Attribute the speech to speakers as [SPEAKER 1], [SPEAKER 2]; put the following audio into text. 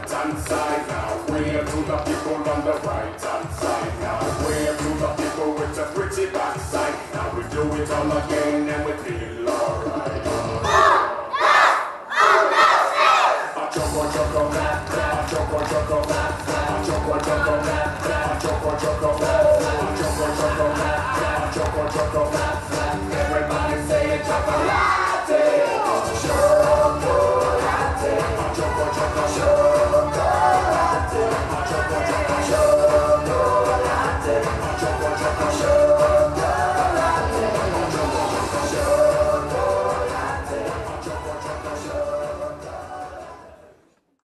[SPEAKER 1] left hand side now. Wave to the people on the right hand side now. Wave to the people with a pretty backside. Now we do it all again.